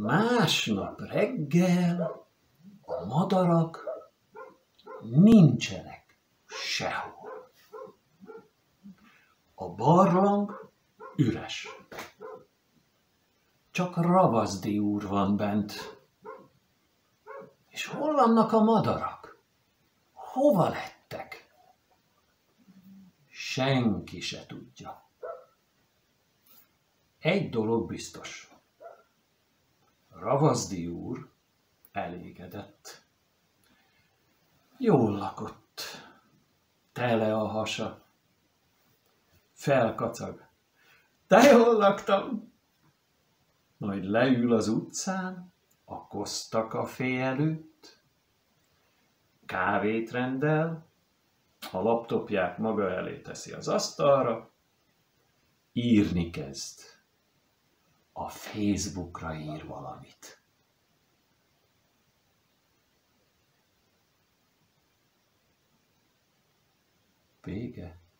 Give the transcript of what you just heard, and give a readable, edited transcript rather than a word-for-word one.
Másnap reggel a madarak nincsenek sehol. A barlang üres. Csak Ravaszdi úr van bent. És hol vannak a madarak? Hova lettek? Senki se tudja. Egy dolog biztos. Ravaszdi úr elégedett. Jól lakott, tele a hasa. Felkacag. De jól laktam! Majd leül az utcán, a Costa Café előtt, kávét rendel, a laptopját maga elé teszi az asztalra, írni kezd. A Facebookra ír valamit. Vége.